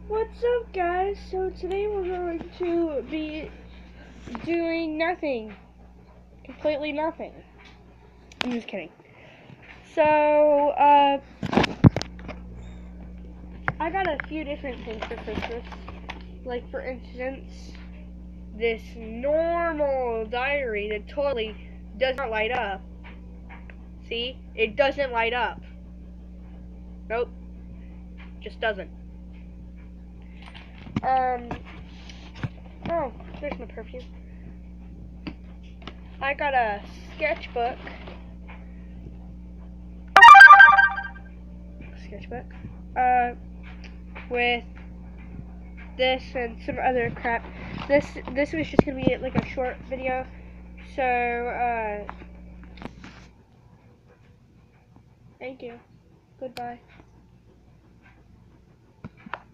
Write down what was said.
What's up, guys? So today we're going to be doing nothing. Completely nothing. I'm just kidding. So, I got a few different things for Christmas. Like, for instance, this normal diary that totally does not light up. See? It doesn't light up. Nope. Just doesn't. Oh, there's my perfume. I got a sketchbook. With this and some other crap. This was just gonna be like a short video. So, thank you. Goodbye.